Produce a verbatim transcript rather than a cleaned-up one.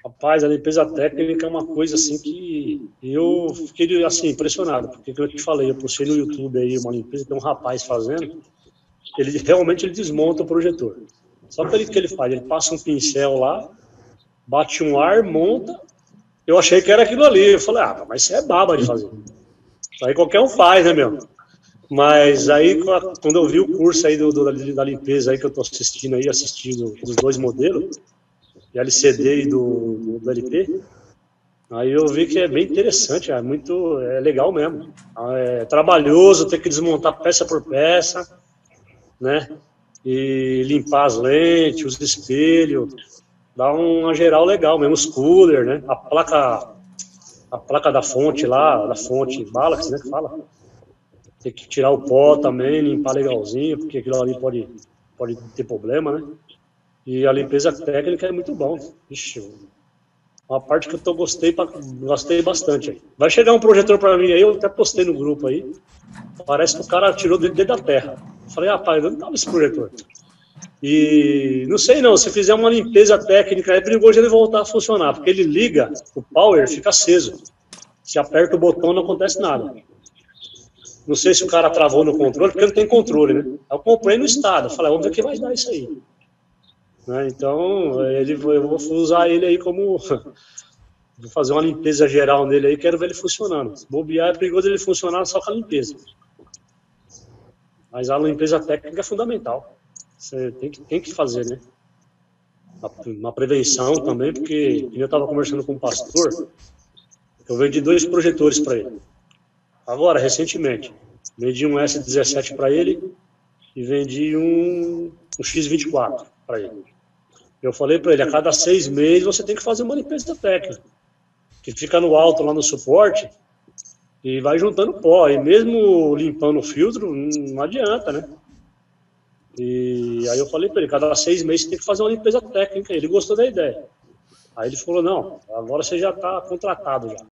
Rapaz, a limpeza técnica é uma coisa assim que eu fiquei assim, impressionado, porque como eu te falei, eu postei no YouTube aí uma limpeza, tem um rapaz fazendo, ele realmente ele desmonta o projetor. Só que ele que ele faz, ele passa um pincel lá, bate um ar, monta. Eu achei que era aquilo ali. Eu falei, ah, mas isso é baba de fazer. Isso aí qualquer um faz, né, meu? Mas aí, quando eu vi o curso aí do, do, da limpeza aí que eu tô assistindo aí, assistindo dos dois modelos, de L C D e do, do, do L P, aí eu vi que é bem interessante, é muito, é legal mesmo. É trabalhoso, ter que desmontar peça por peça, né? E limpar as lentes, os espelhos, dá uma geral legal mesmo, os cooler, né? A placa, a placa da fonte lá, da fonte Balax, né, que fala. Tem que tirar o pó também, limpar legalzinho, porque aquilo ali pode, pode ter problema, né? E a limpeza técnica é muito bom. Ixi, uma parte que eu tô, gostei, gostei bastante aí. Vai chegar um projetor para mim aí, eu até postei no grupo aí. Parece que o cara tirou dentro da terra. Falei, rapaz, onde estava esse projetor? E não sei não, se fizer uma limpeza técnica, é perigoso ele voltar a funcionar, porque ele liga, o power fica aceso. Se aperta o botão, não acontece nada. Não sei se o cara travou no controle, porque não tem controle, né? Eu comprei no estado, falei, vamos ver o que vai dar isso aí. Né? Então, ele, eu vou usar ele aí como... Vou fazer uma limpeza geral nele aí, quero ver ele funcionando. Se bobear, é perigoso ele funcionar só com a limpeza. Mas a limpeza técnica é fundamental. Você tem que, tem que fazer, né? Uma prevenção também, porque eu estava conversando com um pastor, eu vendi dois projetores para ele. Agora, recentemente, vendi um S dezessete para ele e vendi um, um X vinte e quatro para ele. Eu falei para ele, a cada seis meses você tem que fazer uma limpeza técnica, que fica no alto lá no suporte e vai juntando pó. E mesmo limpando o filtro, não adianta, né? E aí eu falei para ele, cada seis meses você tem que fazer uma limpeza técnica. Ele gostou da ideia. Aí ele falou, não, agora você já está contratado já.